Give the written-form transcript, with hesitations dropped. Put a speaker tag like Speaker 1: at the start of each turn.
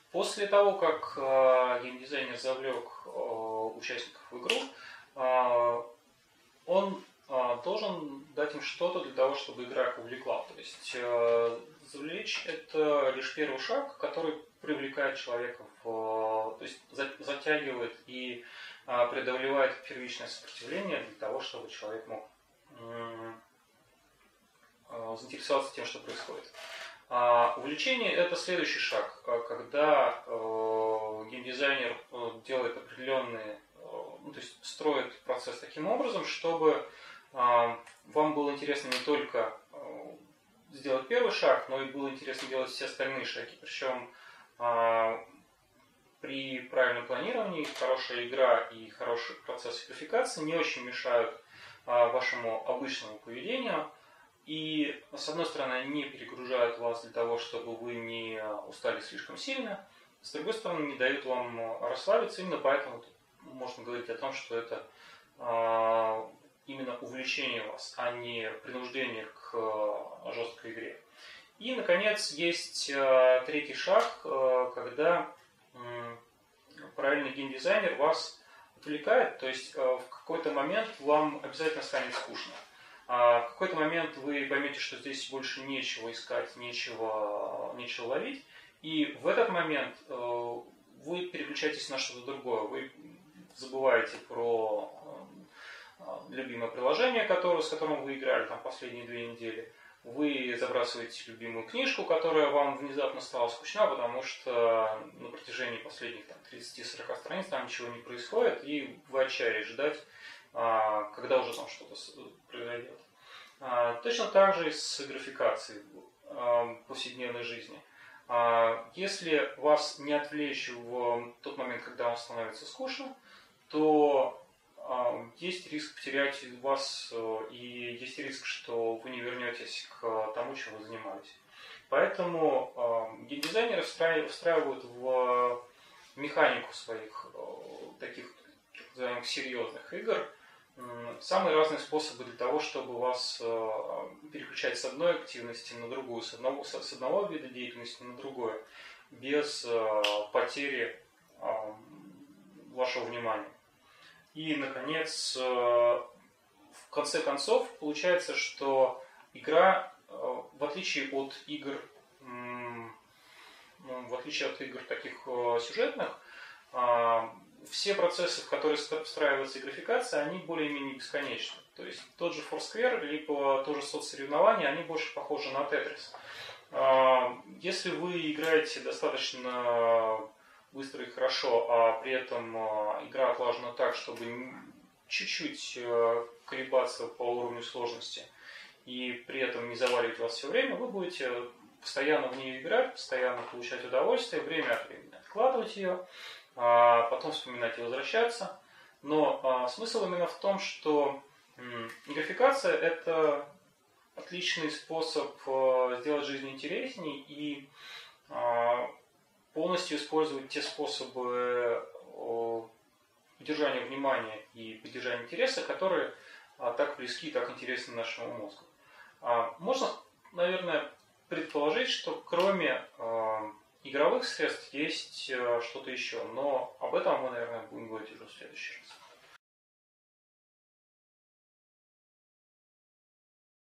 Speaker 1: После того, как геймдизайнер завлек участников в игру, он должен дать им что-то для того, чтобы игра их увлекла. То есть завлечь — это лишь первый шаг, который привлекает человека, то есть затягивает и преодолевает первичное сопротивление для того, чтобы человек мог заинтересоваться тем, что происходит. Увлечение — это следующий шаг, когда геймдизайнер делает определенные, то есть строит процесс таким образом, чтобы вам было интересно не только сделать первый шаг, но и было интересно делать все остальные шаги. Причем при правильном планировании хорошая игра и хороший процесс графикации не очень мешают вашему обычному поведению. И, с одной стороны, они не перегружают вас для того, чтобы вы не устали слишком сильно, с другой стороны, не дают вам расслабиться. Именно поэтому можно говорить о том, что это именно увлечение вас, а не принуждение к жесткой игре. И, наконец, есть третий шаг, когда правильный геймдизайнер вас отвлекает, то есть в какой-то момент вам обязательно станет скучно. В какой-то момент вы поймете, что здесь больше нечего искать, нечего ловить, и в этот момент вы переключаетесь на что-то другое. Вы забываете про любимое приложение, с которым вы играли там последние 2 недели. Вы забрасываете любимую книжку, которая вам внезапно стала скучна, потому что на протяжении последних 30-40 страниц там ничего не происходит, и вы отчаялись ждать, когда уже там что-то произойдет. Точно так же и с графикацией повседневной жизни. Если вас не отвлечь в тот момент, когда вам становится скучно, то есть риск потерять вас, и есть риск, что вы не вернетесь к тому, чем вы занимались. Поэтому геймдизайнеры встраивают в механику своих таких, так называемых, серьезных игр самые разные способы для того, чтобы вас переключать с одной активности на другую, с одного вида деятельности на другое, без потери вашего внимания. И, наконец, в конце концов, получается, что игра, в отличие от игр таких сюжетных, все процессы, в которые встраивается и графикация, они более-менее бесконечны. То есть тот же Foursquare, либо тоже соцсоревнования, они больше похожи на Tetris. Если вы играете достаточно быстро и хорошо, а при этом игра отлажена так, чтобы чуть-чуть колебаться по уровню сложности и при этом не заваливать вас все время, вы будете постоянно в нее играть, постоянно получать удовольствие, время от времени откладывать ее, потом вспоминать и возвращаться. Но смысл именно в том, что графикация — это отличный способ сделать жизнь интересней и полностью использовать те способы удержания внимания и поддержания интереса, которые так близки и так интересны нашему мозгу. Можно, наверное, предположить, что кроме игровых средств есть что-то еще, но об этом мы, наверное, будем говорить уже в следующий раз.